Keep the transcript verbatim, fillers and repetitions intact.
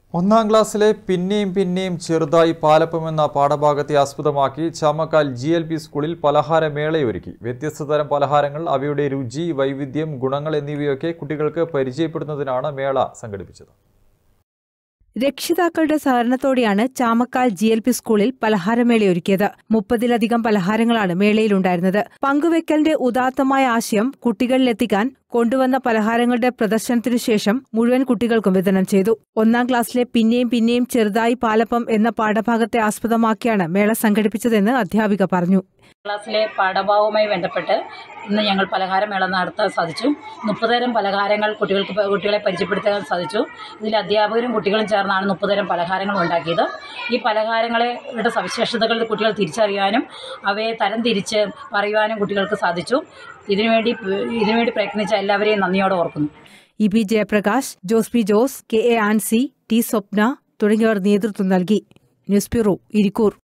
ഒന്നാം ക്ലാസ്സിലെ പിന്നെയും പിന്നെയും ചെറുതായി പാലപ്പം എന്ന പാഠഭാഗത്തെ ആസ്പദമാക്കി ചാമക്കാൽ ജി എൽ പി സ്കൂളിൽ പലഹാരമേളയൊരുക്കി. വ്യത്യസ്ത തരം പലഹാരങ്ങൾ, അവയുടെ രുചി, വൈവിധ്യം, ഗുണങ്ങൾ എന്നിവയൊക്കെ കുട്ടികൾക്ക് പരിചയപ്പെടുത്തുന്നതിനാണ് മേള സംഘടിപ്പിച്ചത്. രക്ഷിതാക്കളുടെ സഹകരണത്തോടെയാണ് ചാമക്കാൽ ജി എൽ പി സ്കൂളിൽ പലഹാരമേളയൊരുക്കിയത്. മുപ്പതിലധികം പലഹാരങ്ങളാണ് മേളയിലുണ്ടായിരുന്നത്. പങ്കുവെക്കലിന്റെ ഉദാത്തമായ ആശയം കുട്ടികളിലെത്തിക്കാൻ കൊണ്ടുവന്ന പലഹാരങ്ങളുടെ പ്രദർശനത്തിനു ശേഷം മുഴുവൻ കുട്ടികൾക്കും വിതരണം ചെയ്തു. ഒന്നാം ക്ലാസ്സിലെ പിന്നെയും പിന്നെയും ചെറുതായി പാലപ്പം എന്ന പാഠഭാഗത്തെ ആസ്പദമാക്കിയാണ് മേള സംഘടിപ്പിച്ചതെന്ന് അധ്യാപിക പറഞ്ഞു. ക്ലാസ്സിലെ പാഠഭാഗവുമായി ബന്ധപ്പെട്ട് ഇന്ന് ഞങ്ങൾ പലഹാരമേള നടത്താൻ സാധിച്ചു. മുപ്പതരം പലഹാരങ്ങൾ കുട്ടികൾക്ക് കുട്ടികളെ പരിചയപ്പെടുത്താൻ സാധിച്ചു. ഇതിൽ അധ്യാപകരും കുട്ടികളും ചേർന്നാണ് മുപ്പതരം പലഹാരങ്ങൾ ഉണ്ടാക്കിയത്. ഈ പലഹാരങ്ങളുടെ സവിശേഷതകൾ കുട്ടികൾ തിരിച്ചറിയാനും അവയെ തരംതിരിച്ച് പറയുവാനും കുട്ടികൾക്ക് സാധിച്ചു. ഇതിനുവേണ്ടി ഇതിനുവേണ്ടി പ്രയത്നിച്ച എല്ലാവരെയും നന്ദിയോടെ ഓർക്കുന്നു. E P Jayaprakash, Jose P Jose, K A Ancy, T Swapna തുടങ്ങിയവർ നേതൃത്വം നൽകി. News bureau, Irikkur.